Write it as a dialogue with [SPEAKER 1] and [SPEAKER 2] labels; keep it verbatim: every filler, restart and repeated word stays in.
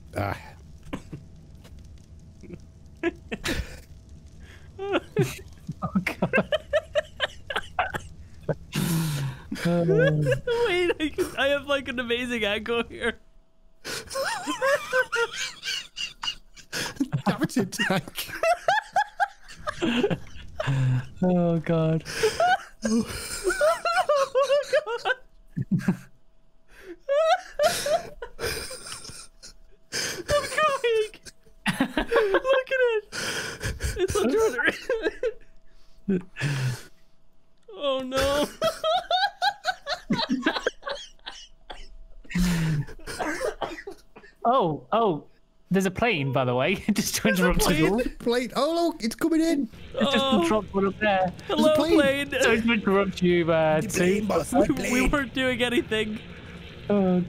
[SPEAKER 1] Ah.
[SPEAKER 2] Oh god. uh,
[SPEAKER 3] Wait, I, can, I have like an amazing angle here.
[SPEAKER 1] Captain Tank.
[SPEAKER 2] oh god.
[SPEAKER 3] Oh god. I'm crying. Look at it. It's under it. Oh no.
[SPEAKER 2] oh, oh. There's a plane, by the way. Just to interrupt you.
[SPEAKER 1] Plane, plane. Oh, look, it's coming in.
[SPEAKER 2] It's just
[SPEAKER 3] Oh.
[SPEAKER 2] been dropped one up there.
[SPEAKER 3] Hello,
[SPEAKER 1] plane.
[SPEAKER 3] plane.
[SPEAKER 2] Sorry to interrupt you, uh,
[SPEAKER 1] The
[SPEAKER 2] T.
[SPEAKER 1] plane, boss, the
[SPEAKER 3] We, we
[SPEAKER 1] plane.
[SPEAKER 3] weren't doing anything.
[SPEAKER 2] Oh,